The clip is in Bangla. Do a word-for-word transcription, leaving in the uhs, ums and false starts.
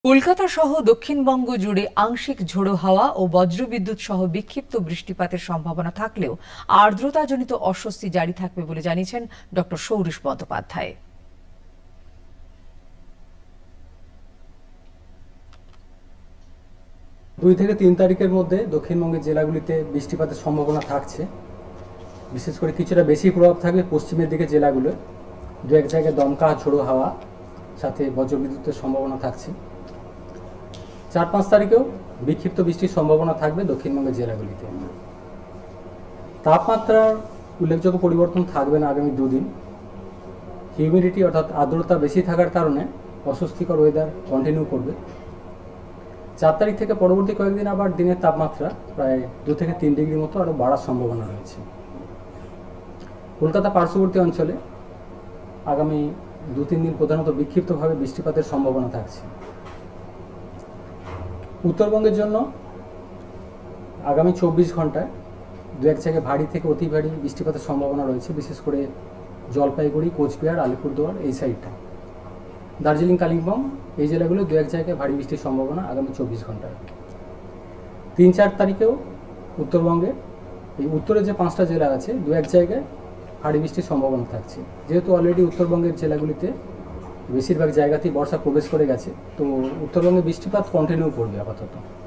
কলকাতা সহ দক্ষিণবঙ্গ জুড়ে আংশিক ঝোড়ো হাওয়া ও বজ্রবিদ্যুৎ সহ বিক্ষিপ্ত বৃষ্টিপাতের সম্ভাবনা থাকলেও আর্দ্রতাজনিত অস্বস্তি জারি থাকবে বলে জানিয়েছেন ডক্টর সৌরীশ বন্দ্যোপাধ্যায়। দুই থেকে তিন তারিখের মধ্যে দক্ষিণবঙ্গের জেলাগুলিতে বৃষ্টিপাতের সম্ভাবনা থাকছে। বিশেষ করে কিছুটা বেশি প্রভাব থাকবে পশ্চিমের দিকে জেলাগুলো। দু এক জায়গায় দমকা ঝোড়ো হাওয়া সাথে বজ্রবিদ্যুতের সম্ভাবনা থাকছে। চার পাঁচ তারিখেও বিক্ষিপ্ত বৃষ্টির সম্ভাবনা থাকবে দক্ষিণবঙ্গের জেলাগুলিতে। তাপমাত্রার উল্লেখযোগ্য পরিবর্তন থাকবে না আগামী দুদিন। হিউমিডিটি অর্থাৎ আর্দ্রতা বেশি থাকার কারণে অস্বস্তিকর ওয়েদার কন্টিনিউ করবে। চার তারিখ থেকে পরবর্তী কয়েকদিন আবার দিনের তাপমাত্রা প্রায় দু থেকে তিন ডিগ্রি মতো আরও বাড়ার সম্ভাবনা রয়েছে। কলকাতা পার্শ্ববর্তী অঞ্চলে আগামী দু তিন দিন প্রধানত বিক্ষিপ্তভাবে বৃষ্টিপাতের সম্ভাবনা থাকছে। উত্তরবঙ্গের জন্য আগামী চব্বিশ ঘন্টায় দু এক জায়গায় ভারী থেকে অতি ভারী বৃষ্টিপাতের সম্ভাবনা রয়েছে, বিশেষ করে জলপাইগুড়ি, কোচবিহার, আলিপুরদুয়ার এই সাইডটা। দার্জিলিং, কালিম্পং এই জেলাগুলো দু এক জায়গায় ভারী বৃষ্টির সম্ভাবনা আগামী চব্বিশ ঘন্টায়। তিন চার তারিখেও উত্তরবঙ্গে এই উত্তরে যে পাঁচটা জেলা আছে দু এক জায়গায় ভারী বৃষ্টির সম্ভাবনা থাকছে। যেহেতু অলরেডি উত্তরবঙ্গের জেলাগুলিতে বেশিরভাগ জায়গাতেই বর্ষা প্রবেশ করে গেছে, তো উত্তরবঙ্গে বৃষ্টিপাত কন্টিনিউ করবে আপাতত।